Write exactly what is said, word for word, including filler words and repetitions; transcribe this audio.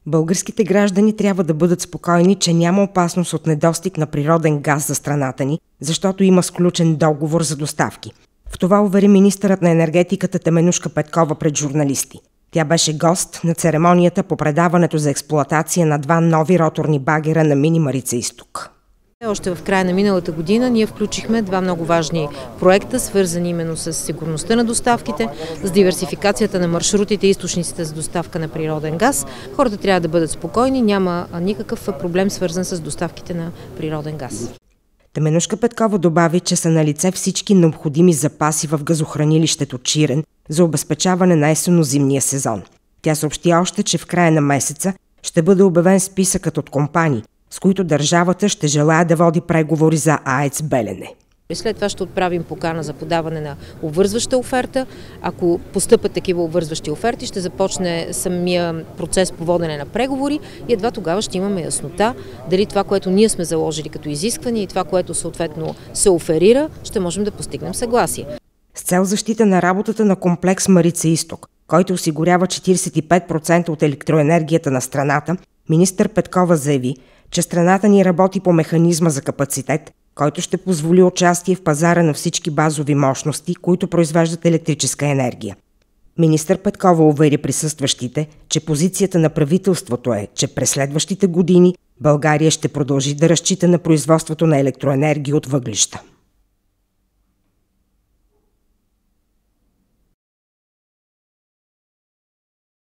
Българските граждани трябва да бъдат спокойни, че няма опасност от недостиг на природен газ за страната ни, защото има сключен договор за доставки. В това увери министърът на енергетиката Теменужка Петкова пред журналисти. Тя беше гост на церемонията по предаването за експлоатация на два нови роторни багера на Мини Марица изток. Още в края на миналата година ние включихме два много важни проекта, свързани именно с сигурността на доставките, с диверсификацията на маршрутите и източниците за доставка на природен газ. Хората трябва да бъдат спокойни, няма никакъв проблем свързан с доставките на природен газ. Теменужка Петкова добави, че са налице всички необходими запаси в газохранилището Чирен за обезпечаване на есенно-зимния сезон. Тя съобщи още, че в края на месеца ще бъде обявен списъкът от компании, с които държавата ще желае да води преговори за АЕЦ Белене. След това ще отправим покана за подаване на обвързваща оферта. Ако постъпят такива обвързващи оферти, ще започне самия процес по водене на преговори и едва тогава ще имаме яснота дали това, което ние сме заложили като изискване и това, което съответно се оферира, ще можем да постигнем съгласие. С цел защита на работата на комплекс Марица изток, който осигурява четиридесет и пет процента от електроенергията на страната, министър Петкова заяви, че страната ни работи по механизма за капацитет, който ще позволи участие в пазара на всички базови мощности, които произвеждат електрическа енергия. Министър Петкова увери присъстващите, че позицията на правителството е, че през следващите години България ще продължи да разчита на производството на електроенергия от въглища.